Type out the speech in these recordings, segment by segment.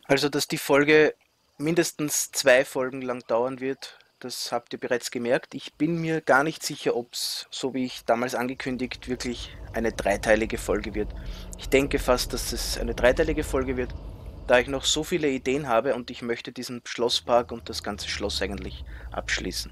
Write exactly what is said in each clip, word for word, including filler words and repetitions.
Also, dass die Folge mindestens zwei Folgen lang dauern wird, das habt ihr bereits gemerkt. Ich bin mir gar nicht sicher, ob es, so wie ich damals angekündigt, wirklich eine dreiteilige Folge wird. Ich denke fast, dass es eine dreiteilige Folge wird, da ich noch so viele Ideen habe und ich möchte diesen Schlosspark und das ganze Schloss eigentlich abschließen.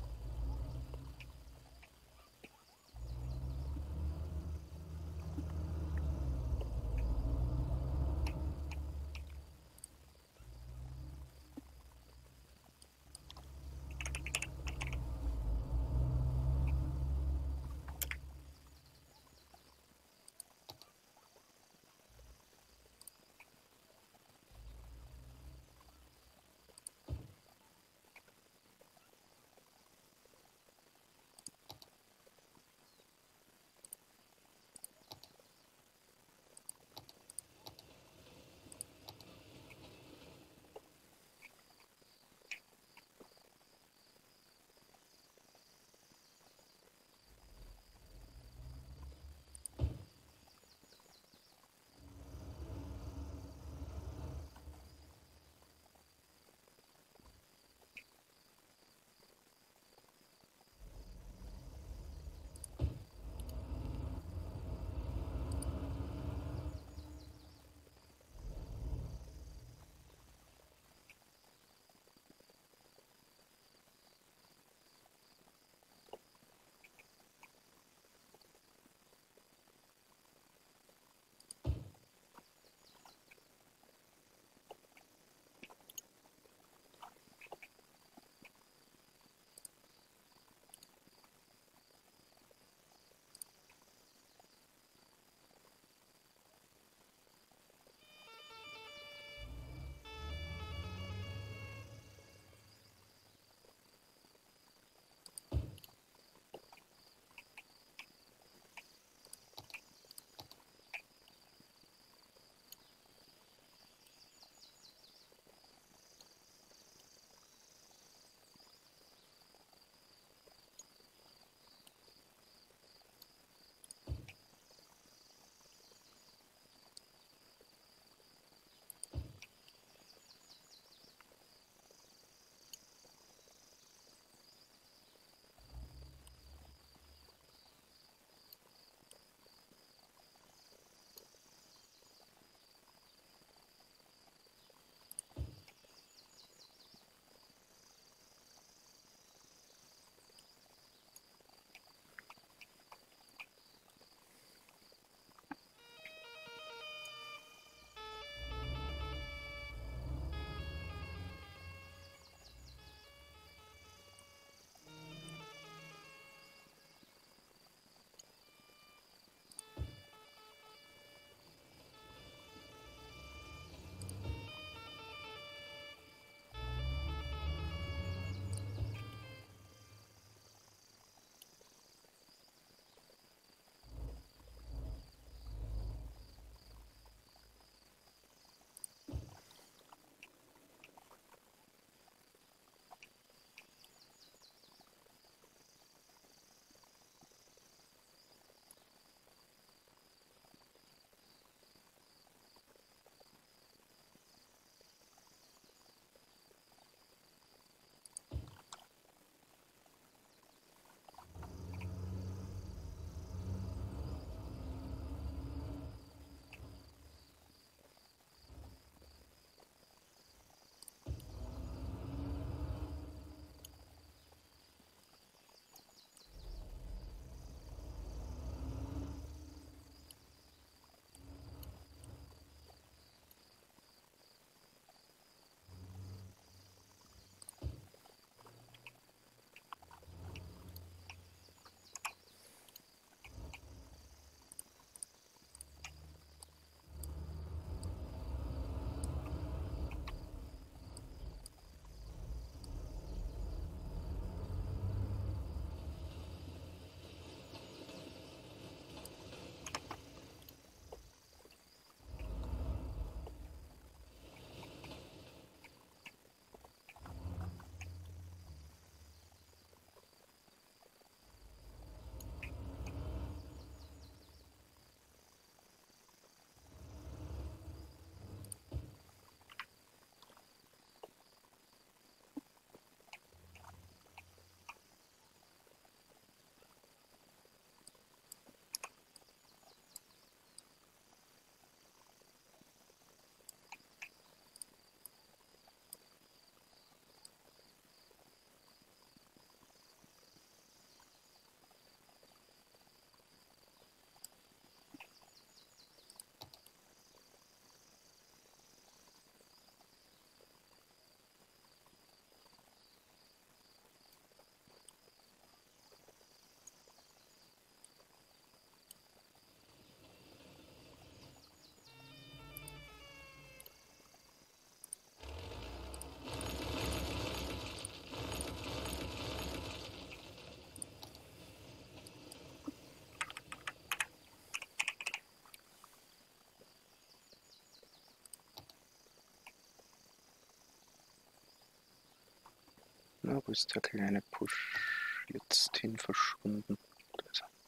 Ah, wo ist der kleine Push jetzt hin verschwunden? Da ist er.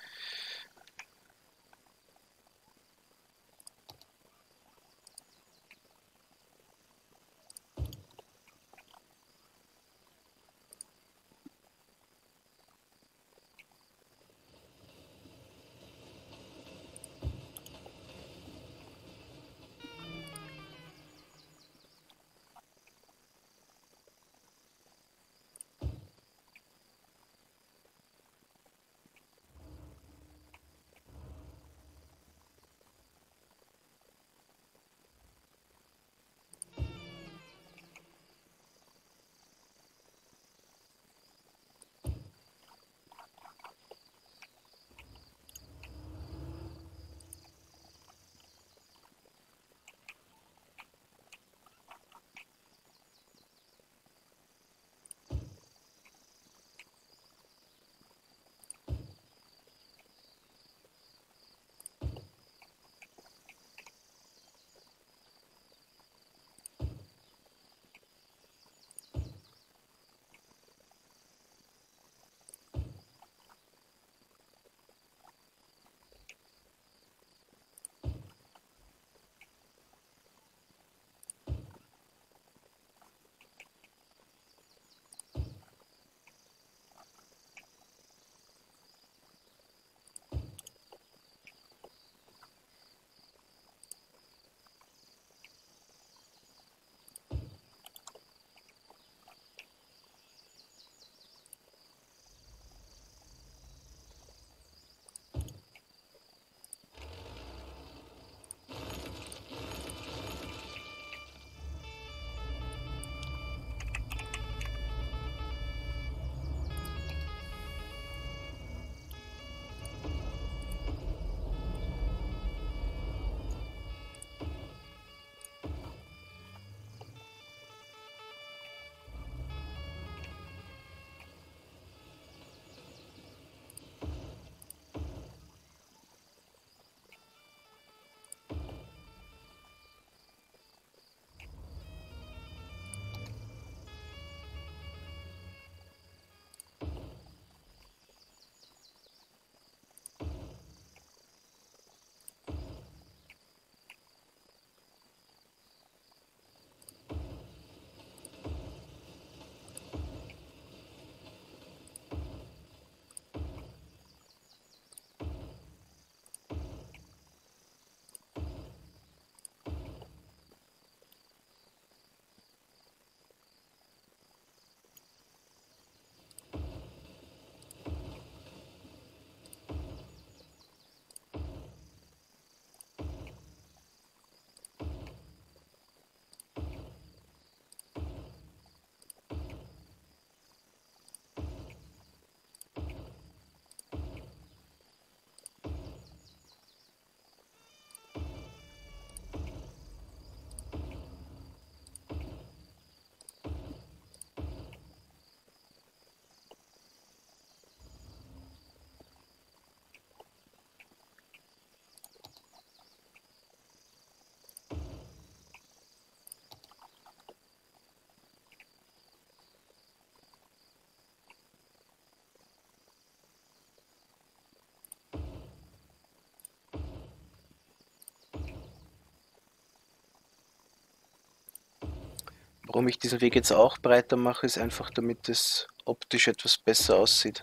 Warum ich diesen Weg jetzt auch breiter mache, ist einfach, damit es optisch etwas besser aussieht.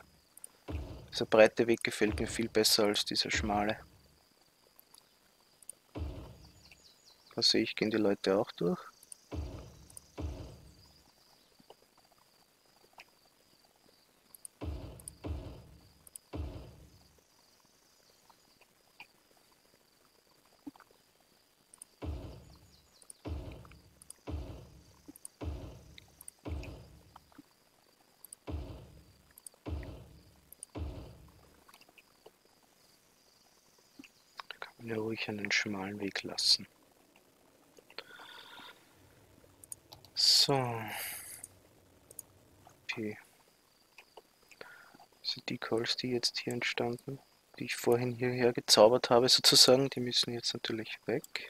Dieser breite Weg gefällt mir viel besser als dieser schmale. Was sehe ich, gehen die Leute auch durch? Ja, ruhig einen schmalen Weg lassen. So. Okay. Also die Calls, die jetzt hier entstanden, die ich vorhin hierher gezaubert habe sozusagen, die müssen jetzt natürlich weg.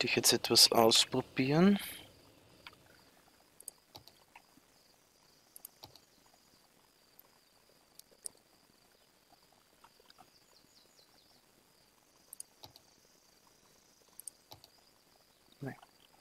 möchte ich jetzt etwas ausprobieren. Nein.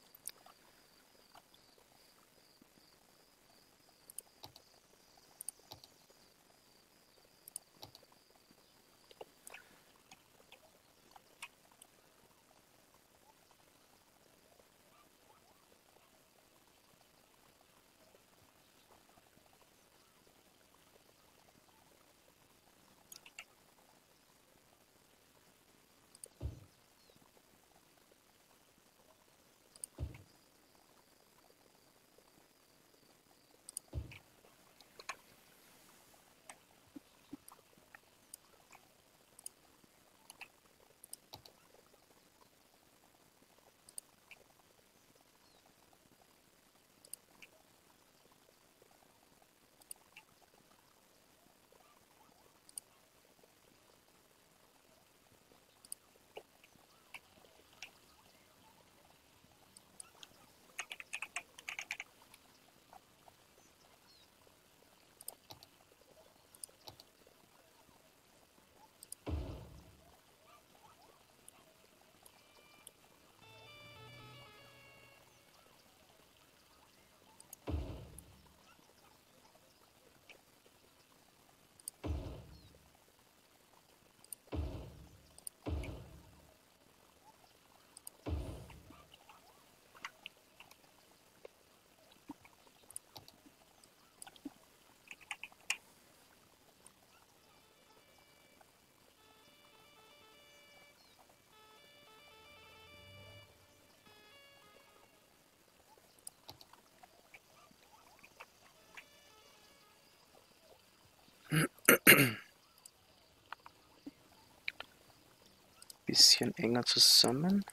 Bisschen enger zusammen.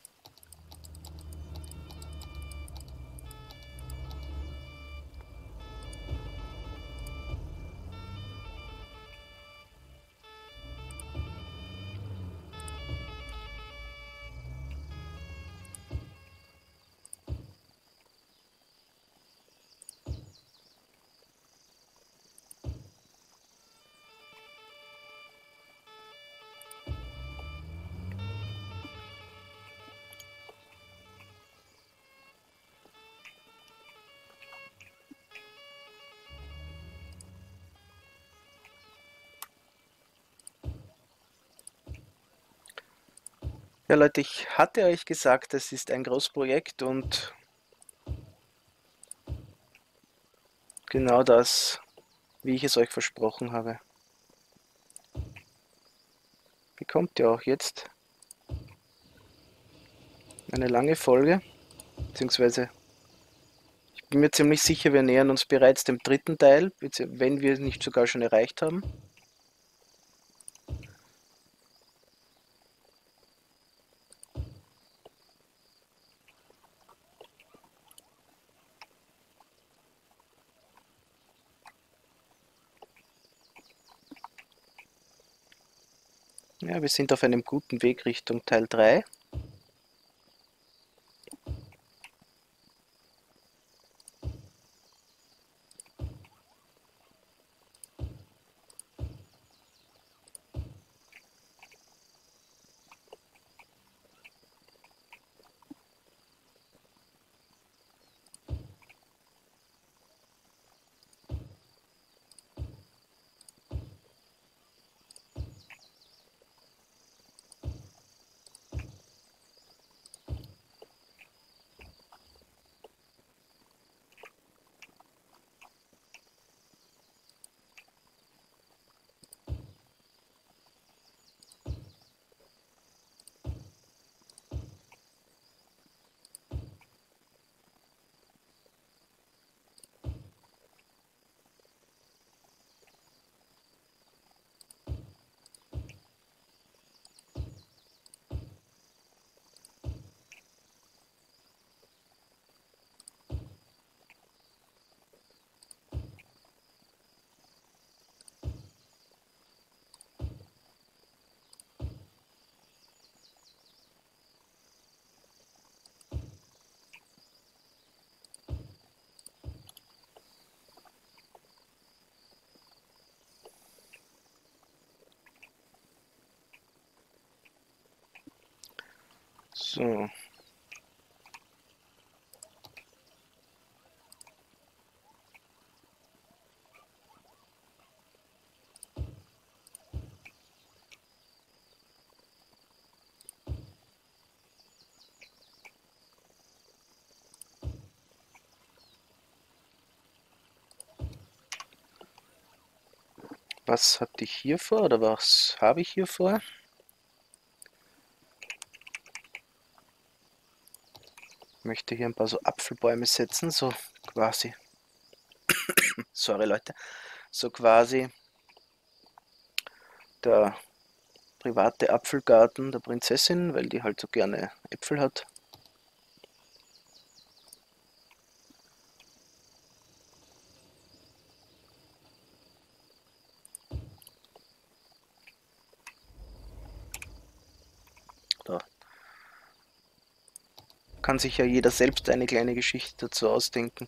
Ja, Leute, ich hatte euch gesagt, das ist ein Großprojekt und genau das, wie ich es euch versprochen habe, bekommt ihr auch jetzt eine lange Folge, beziehungsweise ich bin mir ziemlich sicher, wir nähern uns bereits dem dritten Teil, wenn wir es nicht sogar schon erreicht haben. Ja, wir sind auf einem guten Weg Richtung Teil drei. So. Was hatte ich hier vor oder was habe ich hier vor? Ich möchte hier ein paar so Apfelbäume setzen, so quasi. Sorry Leute, so quasi der private Apfelgarten der Prinzessin, weil die halt so gerne Äpfel hat. Da kann sich ja jeder selbst eine kleine Geschichte dazu ausdenken.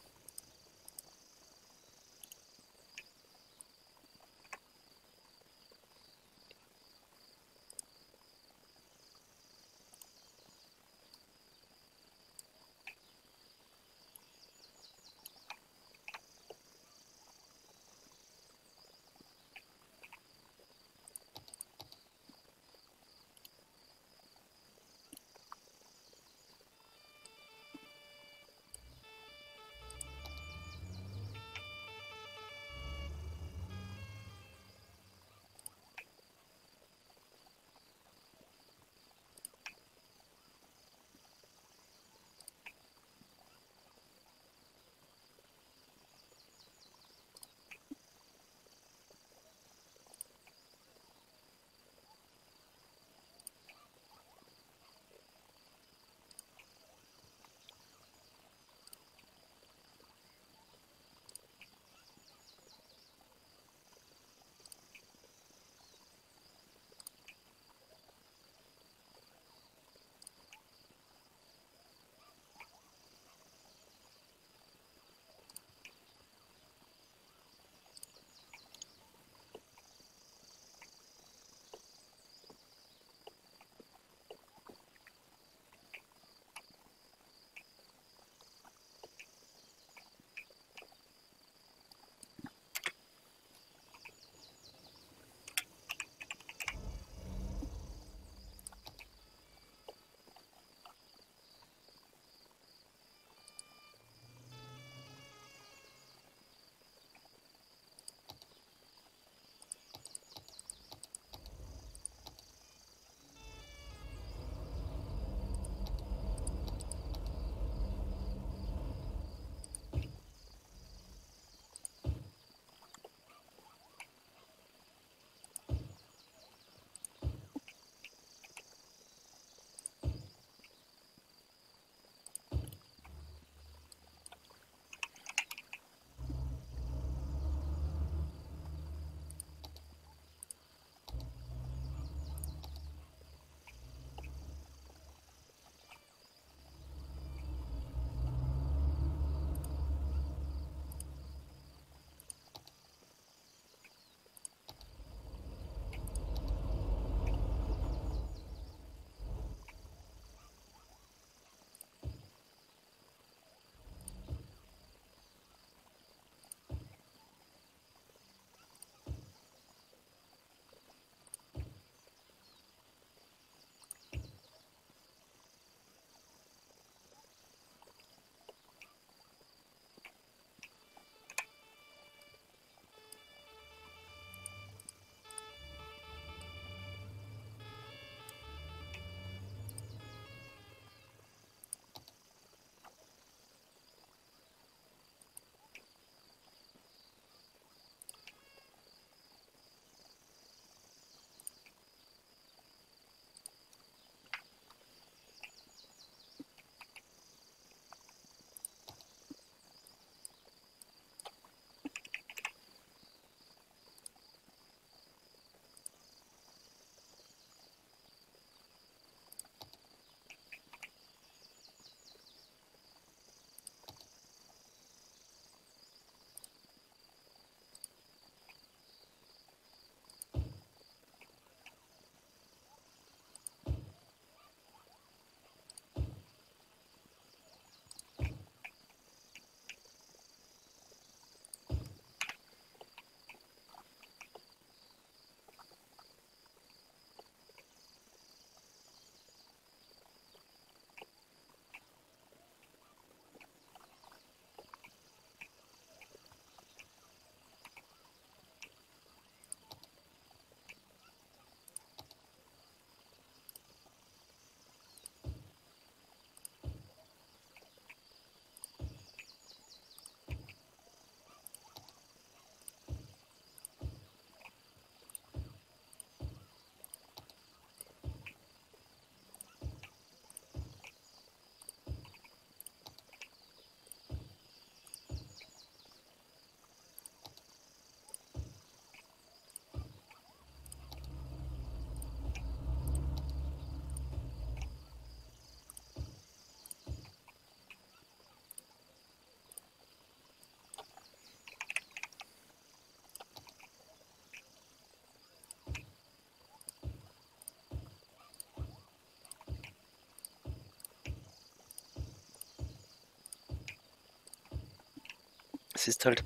Es ist halt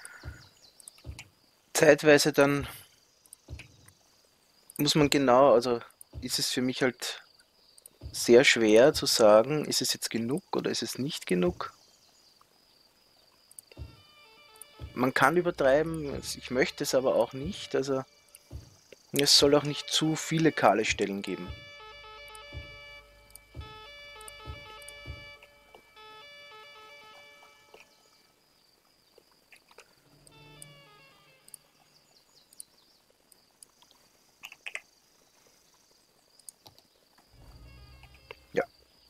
zeitweise dann, muss man genau, also ist es für mich halt sehr schwer zu sagen, ist es jetzt genug oder ist es nicht genug. Man kann übertreiben, ich möchte es aber auch nicht, also es soll auch nicht zu viele kahle Stellen geben. Ja,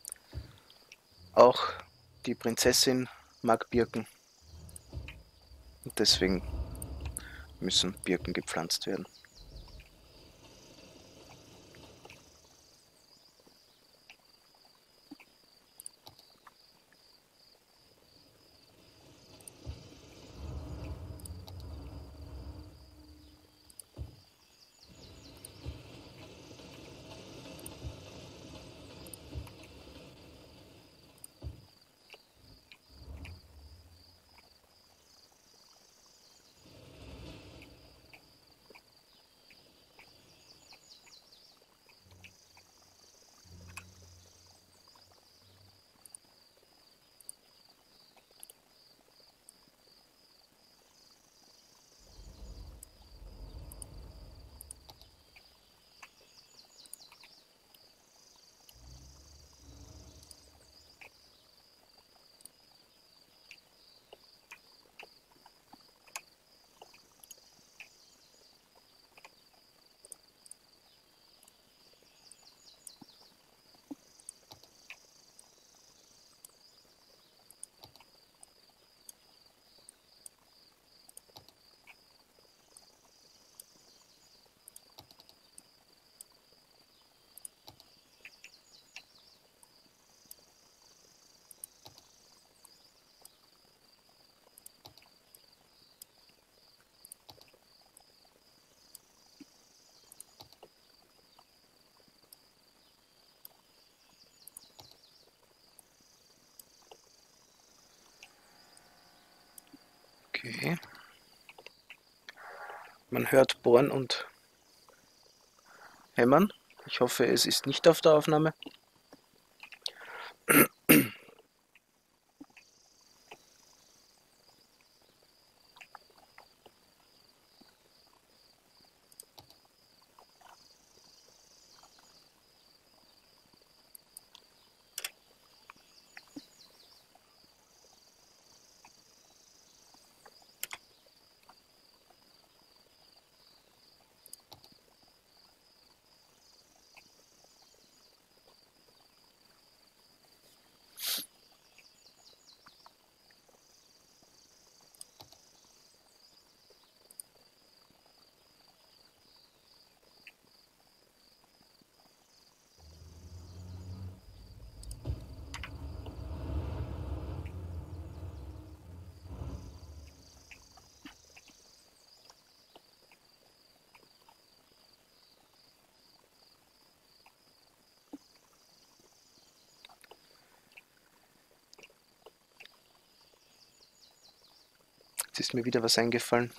auch die Prinzessin mag Birken und deswegen müssen Birken gepflanzt werden. Okay. Man hört Bohren und Hämmern. Ich hoffe, es ist nicht auf der Aufnahme. Jetzt ist mir wieder was eingefallen.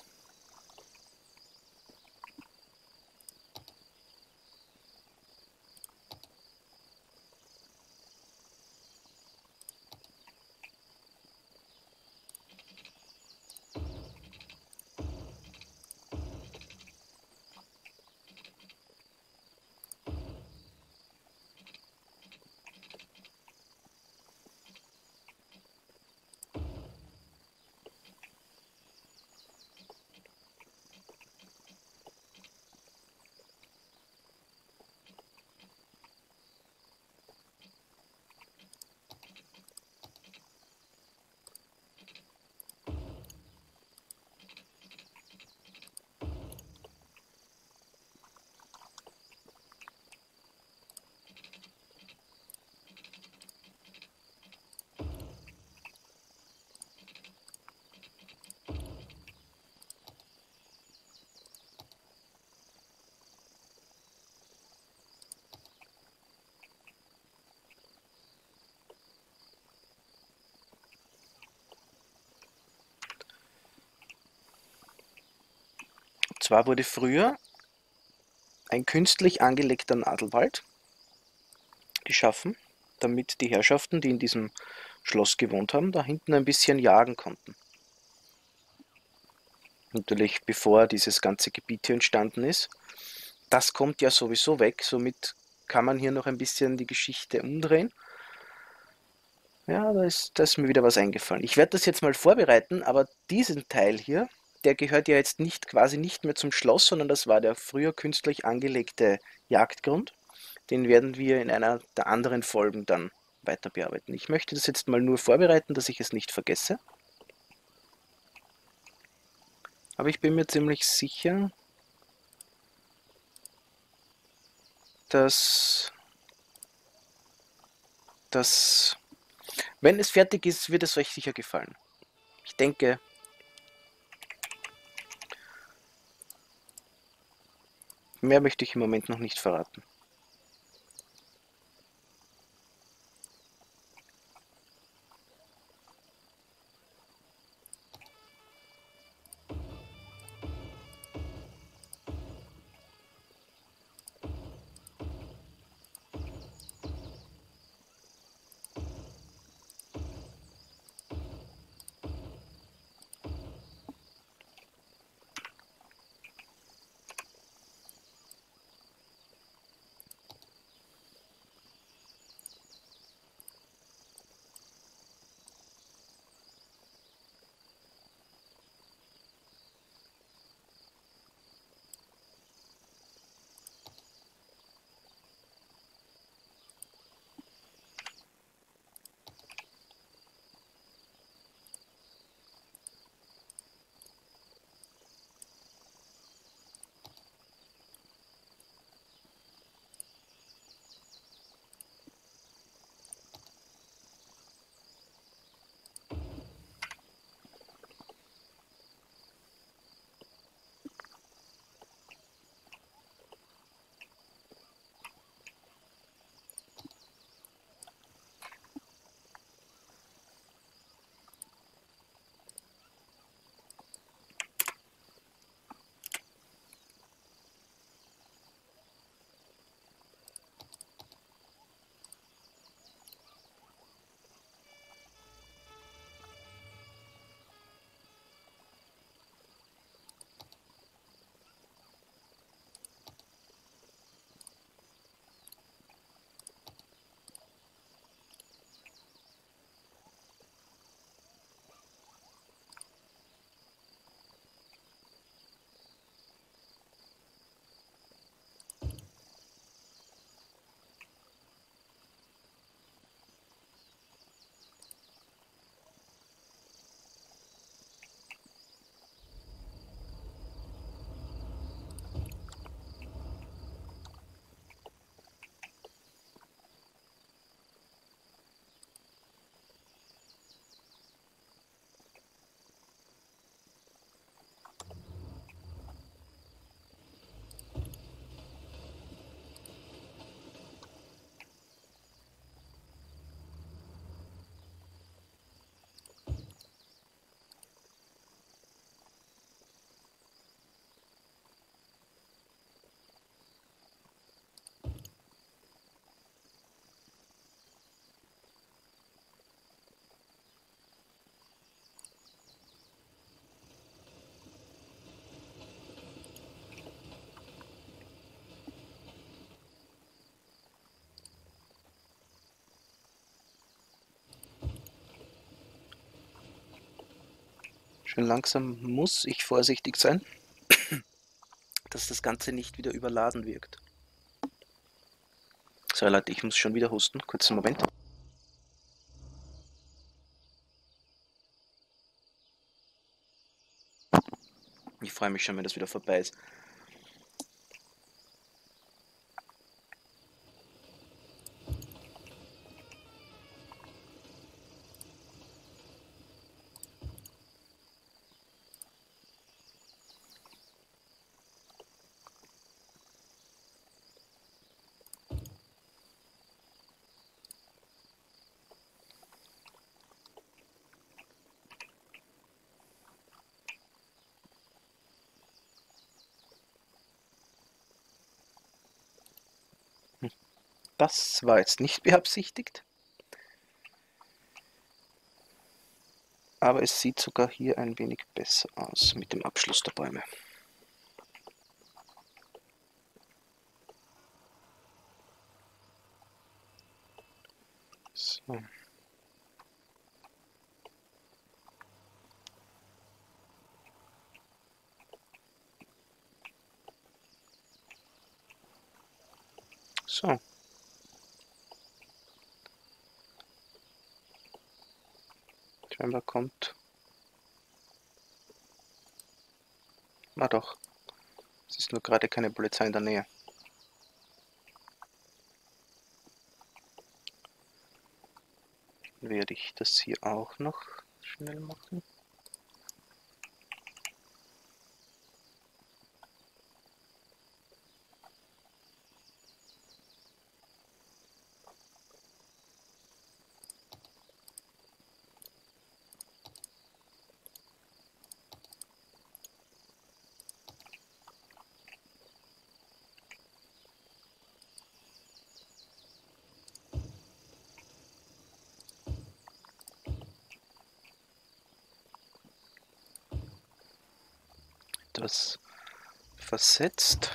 zwar wurde früher ein künstlich angelegter Nadelwald geschaffen, damit die Herrschaften, die in diesem Schloss gewohnt haben, da hinten ein bisschen jagen konnten. Natürlich bevor dieses ganze Gebiet hier entstanden ist. Das kommt ja sowieso weg, somit kann man hier noch ein bisschen die Geschichte umdrehen. Ja, da ist, da ist mir wieder was eingefallen. Ich werde das jetzt mal vorbereiten, aber diesen Teil hier, der gehört ja jetzt nicht quasi nicht mehr zum Schloss, sondern das war der früher künstlich angelegte Jagdgrund. Den werden wir in einer der anderen Folgen dann weiter bearbeiten. Ich möchte das jetzt mal nur vorbereiten, dass ich es nicht vergesse. Aber ich bin mir ziemlich sicher, dass, dass wenn es fertig ist, wird es euch sicher gefallen. Ich denke, mehr möchte ich im Moment noch nicht verraten. Schön langsam muss ich vorsichtig sein, dass das Ganze nicht wieder überladen wirkt. So Leute, ich muss schon wieder husten. Kurzen Moment. Ich freue mich schon, wenn das wieder vorbei ist. Das war jetzt nicht beabsichtigt. Aber es sieht sogar hier ein wenig besser aus mit dem Abschluss der Bäume. So. So. Scheinbar kommt. Na doch. Es ist nur gerade keine Polizei in der Nähe. Dann werde ich das hier auch noch schnell machen. Das versetzt.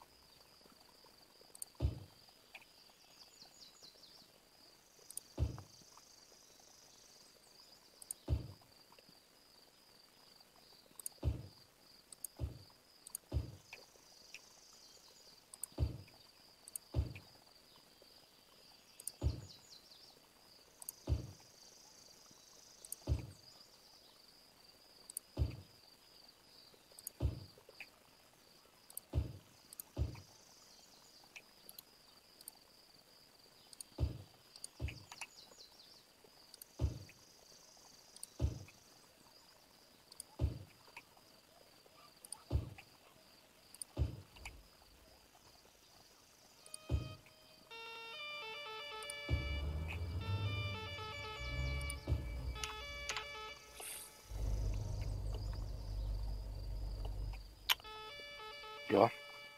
Ja.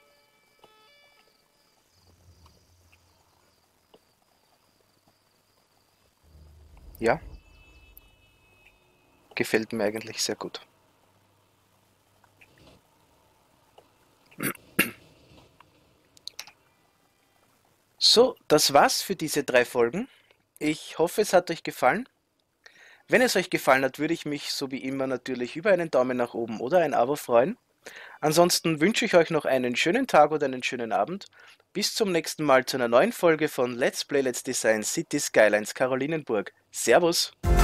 Ja. Gefällt mir eigentlich sehr gut. So, das war's für diese drei Folgen. Ich hoffe, es hat euch gefallen. Wenn es euch gefallen hat, würde ich mich so wie immer natürlich über einen Daumen nach oben oder ein Abo freuen. Ansonsten wünsche ich euch noch einen schönen Tag oder einen schönen Abend. Bis zum nächsten Mal zu einer neuen Folge von Let's Play Let's Design City Skylines Karolinenburg. Servus!